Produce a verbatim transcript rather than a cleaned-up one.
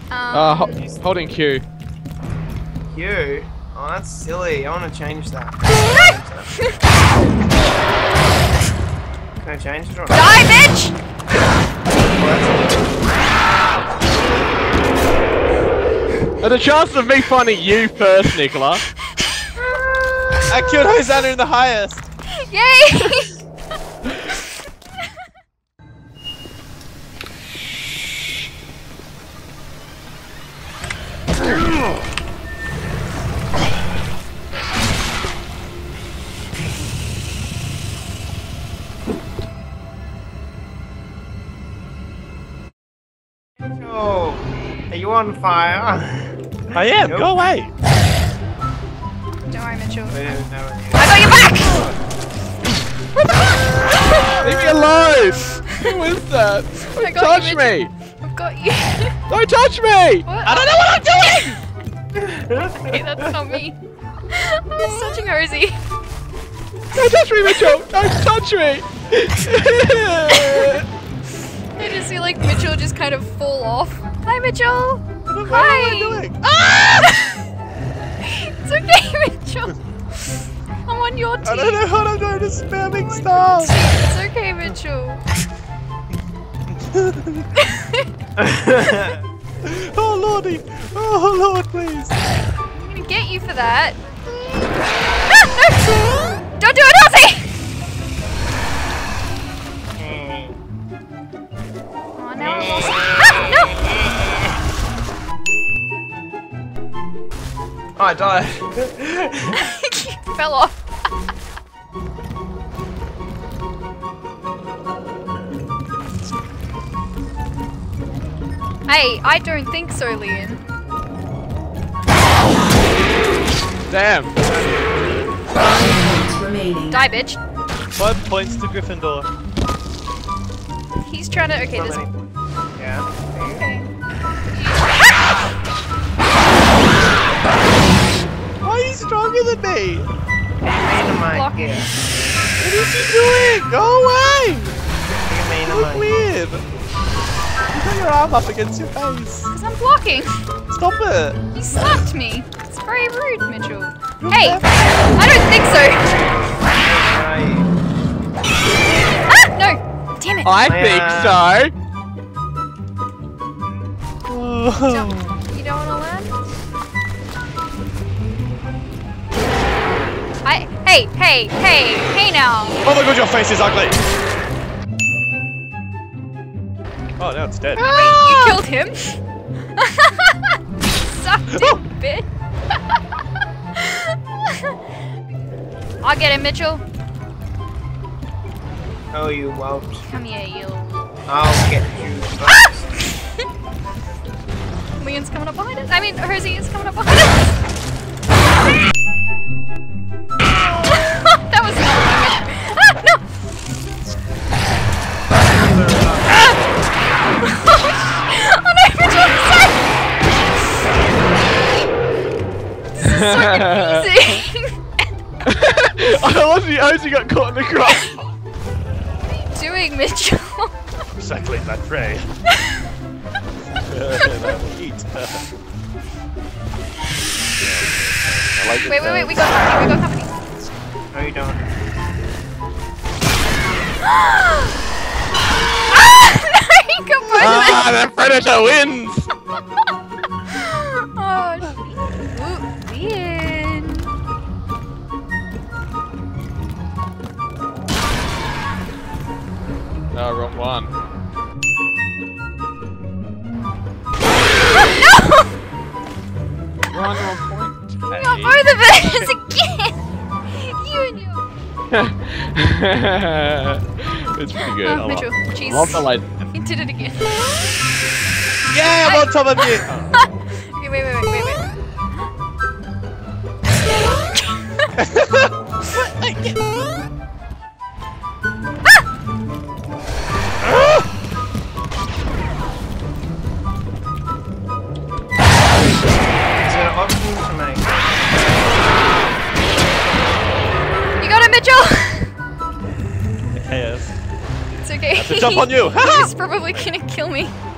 uh, ho holding Q. Q? Oh, that's silly. I want to change that. Can I change it or not? Die, bitch! And the chance of me finding you first, Nicola. I killed Hosanna in the highest. Yay! Oh, are you on fire? I am. Nope. Go away. Don't worry, Mitchell. We didn't know I got your back! Leave me alone! Who is that? I got Touch you, me! I've got you. Don't touch me! What? I don't know what I'm doing. Okay, that's not me. I was touching Rosie. Don't touch me, Mitchell! Don't touch me! I just see like Mitchell just kind of fall off. Hi, Mitchell. What Hi. am I doing? Ah! It's okay, Mitchell. I'm on your team. I don't know what I'm doing. It's spamming stuff. It's okay, Mitchell. Oh lordy! Oh lord, please! I'm gonna get you for that. Ah, no! Don't do it, Ozzy! Oh, now I'm lost. Ah, Oh, I died. no! Fell off. Hey, I don't think so, Leon. Damn. Die, bitch. Five points to Gryffindor. He's trying to. Okay, So this. many. Yeah. Okay. Why are you stronger than me? Dynamite. Block. Yeah. What is he doing? Go away! You look Dynamite. weird. You got your arm up against your face. Because I'm blocking. Stop it. You slapped me. It's very rude, Mitchell. You're Hey, never- I don't think so. Right. Ah, no. Damn it. I My, think uh, so. Oh. Don't- you don't want to learn? I. Hey, hey, hey, hey now. Oh my god, your face is ugly! Oh, now it's dead. Wait, you killed him? Sucked him, bitch. I'll get him, Mitchell. Oh, you won't. Come here, you. I'll get you. Leon's coming up behind us. I mean, Rosie is coming up behind us. That was not my mission. Ah, no! Oh no, Mitchell, sorry! This is so confusing. I honestly, I honestly got caught in the crowd. What are you doing, Mitchell? Recycling that prey. And I will eat. I like Wait, wait, wait, we got company, we got company. How you doing? Ah! No, you got both Ah, of the Predator wins! them! Oh, ooh, win. No, wrong one. No! One wrong point. You got both of us again! You and your... It's pretty good. Oh, Mitchell, jeez. Love the light. You did it again. Yeah, I'm on top of you! Okay, wait, wait, wait, wait, wait. Is there an option to make? You got it, Mitchell! Yes. It's okay. To jump on you! He's probably gonna kill me.